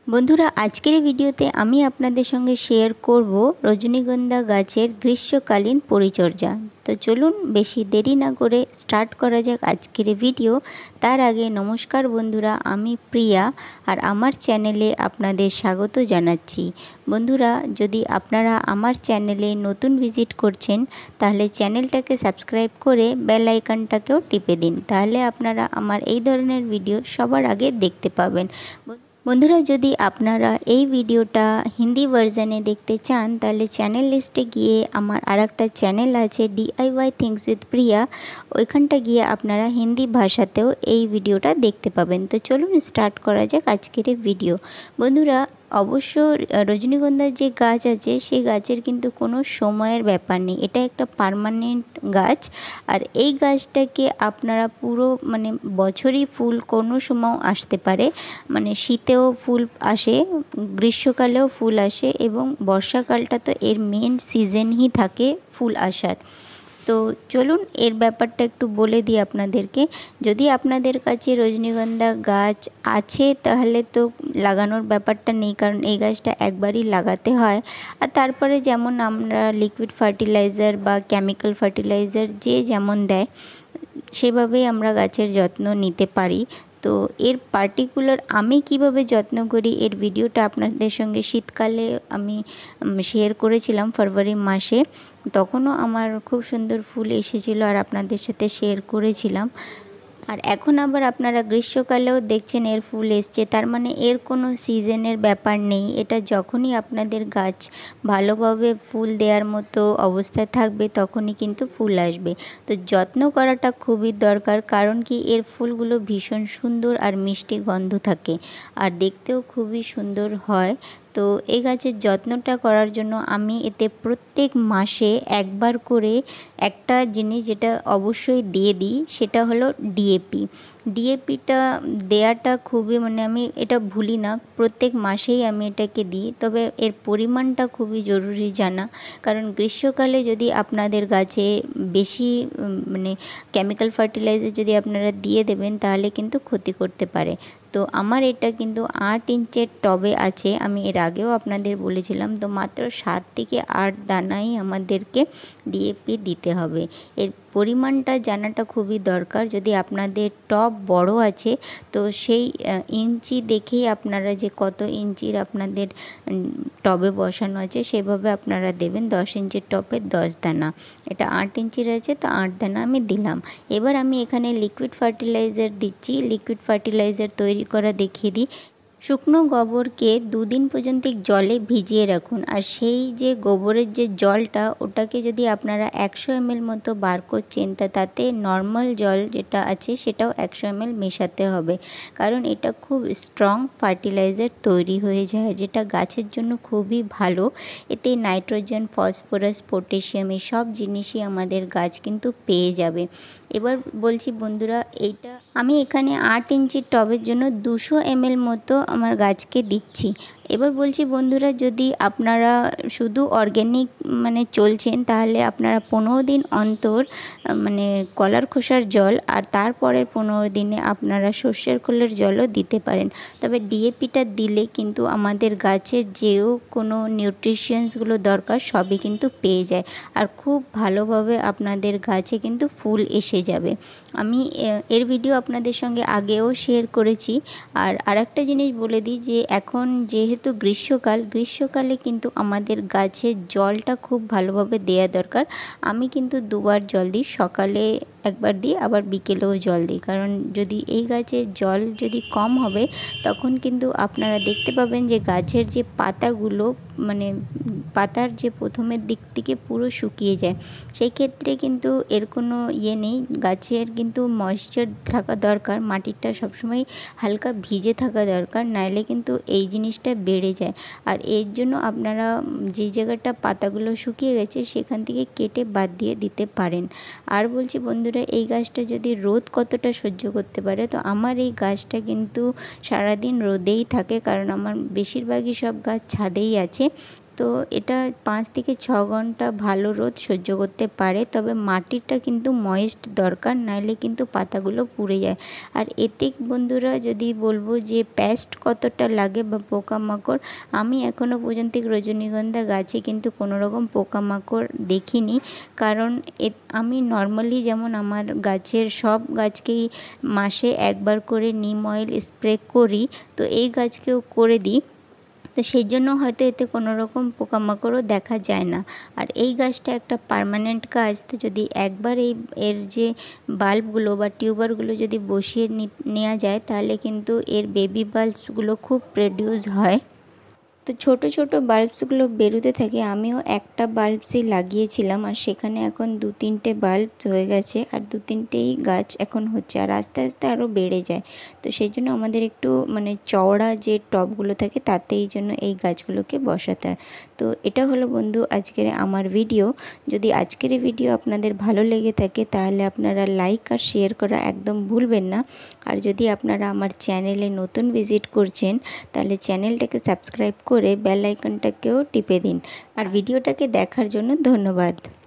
বন্ধুরা, আজকের এই ভিডিওতে আমি আপনাদের সঙ্গে শেয়ার করব রজনীগন্ধা গাছের গ্রীষ্মকালীন পরিচর্যা। তো চলুন বেশি দেরি না করে স্টার্ট করা যাক আজকের এই ভিডিও। তার আগে নমস্কার বন্ধুরা, আমি প্রিয়া আর আমার চ্যানেলে আপনাদের স্বাগত জানাচ্ছি। বন্ধুরা, যদি আপনারা আমার চ্যানেলে নতুন ভিজিট করছেন তাহলে চ্যানেলটাকে সাবস্ক্রাইব করে বেল আইকনটাকেও টিপে দিন, তাহলে আপনারা আমার এই ধরনের ভিডিও সবার আগে দেখতে পাবেন। বন্ধুরা, যদি আপনারা এই ভিডিওটা হিন্দি ভার্জনে দেখতে চান তাহলে চ্যানেল লিস্টে গিয়ে আমার আরেকটা চ্যানেল আছে DIY থিংস উইথ প্রিয়া, ওইখানটা গিয়ে আপনারা হিন্দি ভাষাতেও এই ভিডিওটা দেখতে পাবেন। তো চলুন স্টার্ট করা যাক আজকের এই ভিডিও। বন্ধুরা, অবশ্য রজনীগন্ধার যে গাছ আছে সেই গাছের কিন্তু কোনো সময়ের ব্যাপার নেই, এটা একটা পার্মানেন্ট গাছ। আর এই গাছটাকে আপনারা পুরো বছরই ফুল কোনো সময় আসতে পারে, শীতেও ফুল আসে, গ্রীষ্মকালেও ফুল আসে এবং বর্ষাকালটা তো এর মেন সিজনই থাকে ফুল আসার। তো চলুন এর ব্যাপারটা একটু বলে দিই আপনাদেরকে। যদি আপনাদের কাছে রজনীগন্ধা গাছ আছে তাহলে তো লাগানোর ব্যাপারটা নেই, কারণ এই গাছটা একবারই লাগাতে হয়। আর তারপরে যেমন আমরা লিকুইড ফার্টিলাইজার বা কেমিক্যাল ফার্টিলাইজার যে যেমন দেয় সেভাবেই আমরা গাছের যত্ন নিতে পারি। তো এর পার্টিকুলার আমি কিভাবে যত্ন করি এর ভিডিওটা আপনাদের সঙ্গে শীতকালে আমি শেয়ার করেছিলাম ফেব্রুয়ারি মাসে, তখনও আমার খুব সুন্দর ফুল এসেছিলো আর আপনাদের সাথে শেয়ার করেছিলাম। আর এখন আবার আপনারা গ্রীষ্মকালেও দেখছেন এর ফুল এসছে, তার মানে এর কোনো সিজনের ব্যাপার নেই, এটা যখনই আপনাদের গাছ ভালোভাবে ফুল দেওয়ার মতো অবস্থায় থাকবে তখনই কিন্তু ফুল আসবে। তো যত্ন করাটা খুবই দরকার, কারণ কি এর ফুলগুলো ভীষণ সুন্দর আর মিষ্টি গন্ধ থাকে আর দেখতেও খুবই সুন্দর হয়। তো এই গাছের যত্নটা করার জন্য আমি এতে প্রত্যেক মাসে একবার করে একটা জিনিস যেটা অবশ্যই দিয়ে দিই, সেটা হলো ডিএপিটা দেওয়াটা খুবই আমি এটা ভুলি না, প্রত্যেক মাসেই আমি এটাকে দিই। তবে এর পরিমাণটা খুবই জরুরি জানা, কারণ গ্রীষ্মকালে যদি আপনাদের গাছে বেশি কেমিক্যাল ফার্টিলাইজার যদি আপনারা দিয়ে দেবেন তাহলে কিন্তু ক্ষতি করতে পারে। তো আমার এটা কিন্তু 8 ইঞ্চের টবে আছে, আমি এর আগেও আপনাদের বলেছিলাম। তো মাত্র 7 থেকে 8 দানাই আমাদেরকে ডিএপি দিতে হবে। এর পরিমাণটা জানাটা খুবই দরকার। যদি আপনাদের টব বড় আছে তো সেই ইঞ্চি দেখেই আপনারা যে কত ইঞ্চির আপনাদের টবে বসানো আছে সেভাবে আপনারা দেবেন। 10 ইঞ্চির টবে 10 দানা, এটা 8 ইঞ্চির আছে তো 8 দানা আমি দিলাম। এবার আমি এখানে লিকুইড ফার্টিলাইজার দিচ্ছি। লিকুইড ফার্টিলাইজার তৈরি করা দেখিয়ে দিই। শুকনো গোবরকে 2 দিন পর্যন্ত জলে ভিজিয়ে রাখুন, আর সেই যে গোবরের যে জলটা ওটাকে যদি আপনারা 100 ml মতো বার করছেন তাতে নর্মাল জল যেটা আছে সেটাও 100 ml মেশাতে হবে, কারণ এটা খুব স্ট্রং ফার্টিলাইজার তৈরি হয়ে যায় যেটা গাছের জন্য খুবই ভালো। এতে নাইট্রোজেন, ফসফরাস, পটাশিয়াম এই সব জিনিসই আমাদের গাছ কিন্তু পেয়ে যাবে। এবার বলছি বন্ধুরা, এইটা আমি এখানে 8 ইঞ্চির টবের জন্য 200 ml মতো আমার গাছকে দিচ্ছি। এবার বলছি বন্ধুরা, যদি আপনারা শুধু অর্গ্যানিক চলছেন তাহলে আপনারা 15 দিন অন্তর কলার খোসার জল আর তারপরের 15 দিনে আপনারা সর্ষের খোলের জলও দিতে পারেন। তবে ডিএপিটা দিলে কিন্তু আমাদের গাছের যেও কোনো নিউট্রিশনসগুলো দরকার সবই কিন্তু পেয়ে যায় আর খুব ভালোভাবে আপনাদের গাছে কিন্তু ফুল এসে যাবে। আমি এর ভিডিও আপনাদের সঙ্গে আগেও শেয়ার করেছি। আর আরেকটা জিনিস বলে দিই যে এখন যেহেতু গ্রীষ্মকালে কিন্তু আমাদের গাছের জলটা খুব ভালোভাবে দেওয়া দরকার। আমি কিন্তু 2 বার জল দিই, সকালে একবার দিই আবার বিকেলেও জল দিই, কারণ যদি এই গাছের জল যদি কম হবে তখন কিন্তু আপনারা দেখতে পাবেন যে গাছের যে পাতাগুলো পাতার যে প্রথমের দিক থেকে পুরো শুকিয়ে যায়। সেই ক্ষেত্রে কিন্তু এর কোনো নেই, গাছের কিন্তু ময়েশ্চার থাকা দরকার, মাটিটা সবসময় হালকা ভিজে থাকা দরকার, নাইলে কিন্তু এই জিনিসটা বেড়ে যায়। আর এর জন্য আপনারা যে জায়গাটা পাতাগুলো শুকিয়ে গেছে সেখান থেকে কেটে বাদ দিয়ে দিতে পারেন। আর বলছি বন্ধুরা, এই গাছটা যদি রোদ কতটা সহ্য করতে পারে, তো আমার এই গাছটা কিন্তু সারাদিন রোদেই থাকে, কারণ আমার বেশিরভাগই সব গাছ ছাদেই আছে। তো এটা 5 থেকে 6 ঘন্টা ভালো রোদ সহ্য করতে পারে, তবে মাটিটা কিন্তু ময়েস্ট দরকার, নাইলে কিন্তু পাতাগুলো পুড়ে যায়। আর এতে বন্ধুরা যদি বলবো যে পেস্ট কতটা লাগে বা পোকামাকড়, আমি এখনও পর্যন্ত রজনীগন্ধা গাছে কিন্তু কোনো রকম পোকামাকড় দেখিনি। কারণ আমি নর্মালি যেমন আমার গাছের সব গাছকেই মাসে একবার করে নিম অয়েল স্প্রে করি, তো এই গাছকেও করে দিই। তো সেই জন্য হয়তো এতে কোনো রকম পোকামাকড়ও দেখা যায় না। আর এই গাছটা একটা পার্মানেন্ট গাছ, তো যদি একবার এর যে বাল্বগুলো বা টিউবারগুলো যদি বসিয়ে নেওয়া যায়, তাহলে কিন্তু এর বেবি বাল্বসগুলো খুব প্রডিউস হয়। তো ছোট ছোট বাল্বসগুলো বেরোতে থাকে। আমিও একটা বাল্বসই লাগিয়েছিলাম, আর সেখানে এখন 2-3টে বাল্ব হয়ে গেছে, আর 2-3টেই গাছ এখন হচ্ছে, আর আস্তে আস্তে আরও বেড়ে যায়। তো সেই জন্য আমাদের একটু চওড়া যে টবগুলো থাকে তাতে এই জন্য এই গাছগুলোকে বসাতে হয়। তো এটা হলো বন্ধু আজকের আমার ভিডিও। যদি আজকের এই ভিডিও আপনাদের ভালো লেগে থাকে তাহলে আপনারা লাইক আর শেয়ার করা একদম ভুলবেন না। আর যদি আপনারা আমার চ্যানেলে নতুন ভিজিট করছেন তাহলে চ্যানেলটাকে সাবস্ক্রাইব করে বেল আইকনটাকেও টিপে দিন। আর ভিডিওটাকে দেখার জন্য ধন্যবাদ।